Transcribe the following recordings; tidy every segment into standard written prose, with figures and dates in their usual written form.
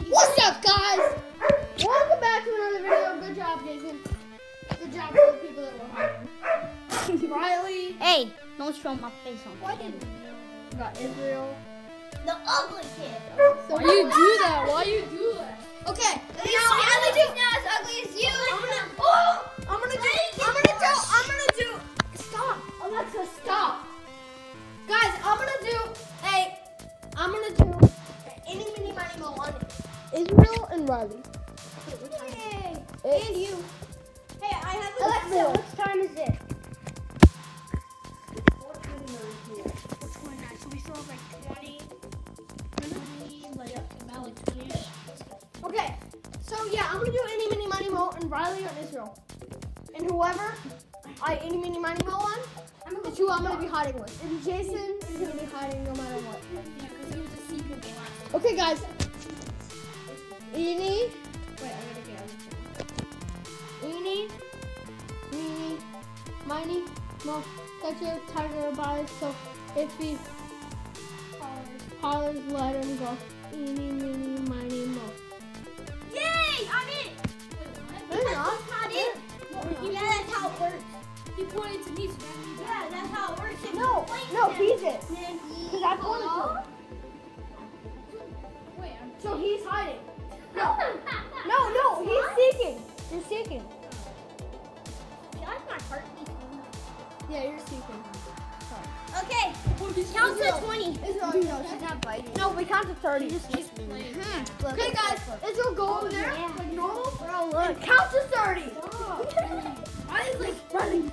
What's up, guys? Welcome back to another video. Good job, Jason. Good job for the people that were hiring. Riley. Hey, don't show my face on What did you got Israel. the ugly kid. So why you do that? Why you do that? Okay. Riley's not as ugly as you. I'm gonna do. Stop, Alexa. Stop. Guys, I'm gonna do any mini money mo on Israel and Riley. Yay. It's- And you. Hey, I have a Alexa, what time is it? 4:29. So we still have like 20, about like 20-ish. Okay, so yeah, I'm gonna do any mini money mo and Riley and Israel. And whoever I any mini money mo on, is who I'm gonna be hiding with. And Jason is gonna be hiding no matter what. Yeah, because he was a secret game. Okay, guys. Eeny, Wait, I gotta get on meeny, miny, mo, catcher, tiger, body, so if he hollers, let him go. Eeny, meeny, miny, mo. Yay! I'm in! They're not. Not in. Yeah, that's how it works. He pointed to me, so that means yeah, that's how it works. If No, you point no, to he's him, it. then Because I pointed to him. Wait, So he's hiding. No, he's seeking. You're seeking. That's my heartbeat. Yeah, you're seeking. Okay, count to 20. Israel, no, she's not biting. No, we count to 30. Okay, guys, Israel, go over there. Yeah. Like normal. Bro, look. Count to 30. I was like running.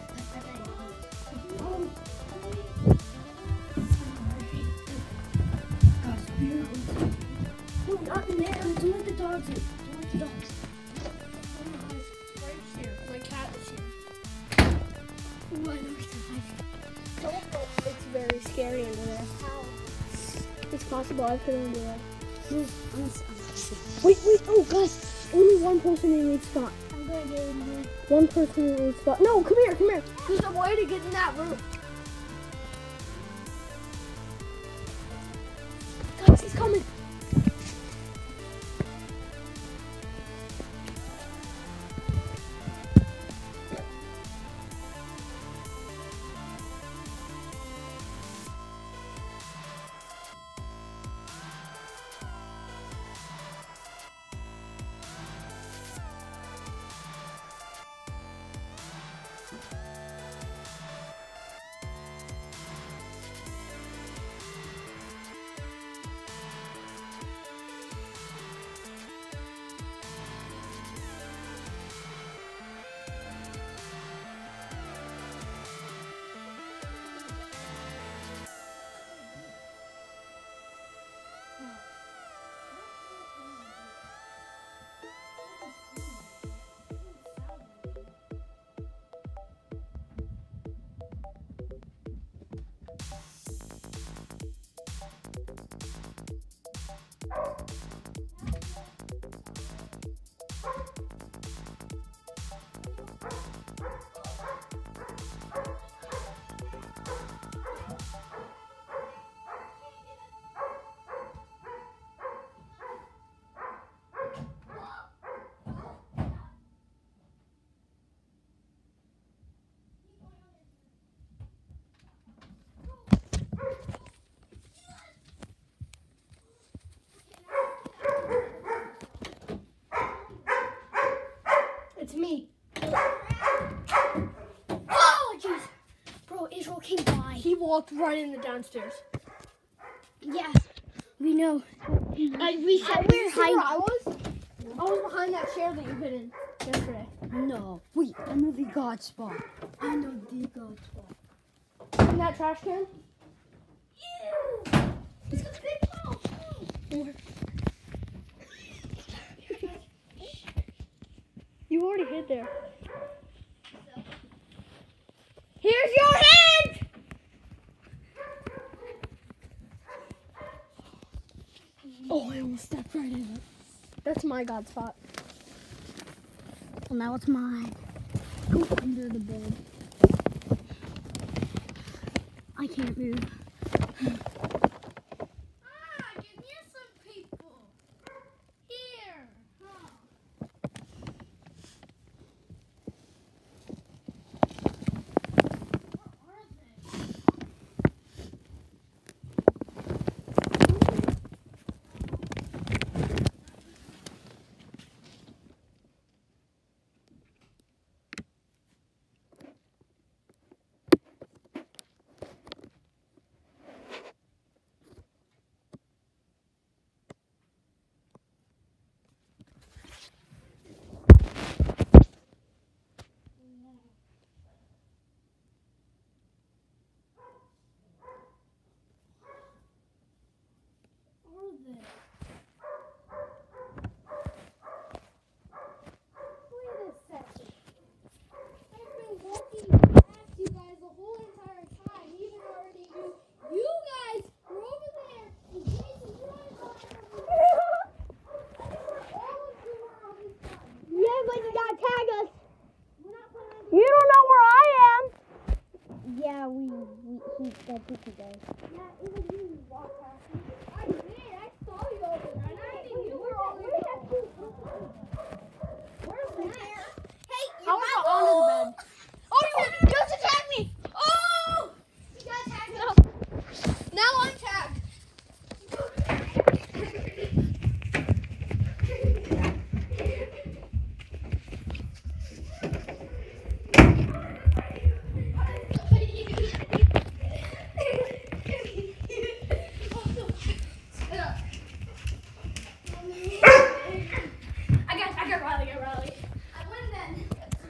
No, not in there. Don't let the dogs in. Don't let the dogs. Right here. My cat is here. Ooh, I know he's alive. It's very scary under there. It's possible I could under there. Wait, oh guys, only one person in each spot. I'm gonna get in here. One person in each spot. No, come here. There's a way to get in that room. Guys, he's coming. It's me. Oh, jeez. Bro, Israel came by. He walked right in the downstairs. Yeah, we know. We said we were See where hiding. I was behind that chair that you hid in yesterday. No. Wait, I know the God spot. I know the God spot. In that trash can? Ew! It's a big ball. You already hid there. Here's your hand! Oh, I almost stepped right in it. That's my God spot. Well, now it's mine. Go under the bed. I can't move. Ah, give me some people. that pizza guy. Yeah, even you walked past me. I did. I saw you over there. And I didn't you were all there. Where's that? Hey, I want to go under the bed. Oh, you just attacked me! Oh! You got tagged. No. Now I'm tagged. I got Riley. I win then.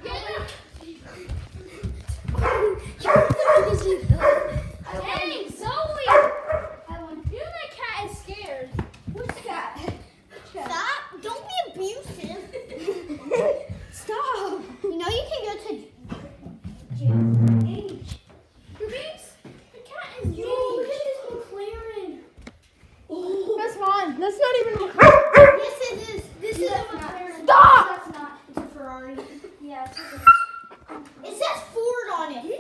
Dang, Zoe! I won. You know that cat is scared. Which cat? Stop! Don't be abusive. Stop! You know you can go to jail. Age. Your babes? The cat is big. Look at this McLaren. That's fine. That's not even. Yes, it is. This is a McLaren. Stop! That's not. It's a Ferrari. Yeah, it's It says Ford on it.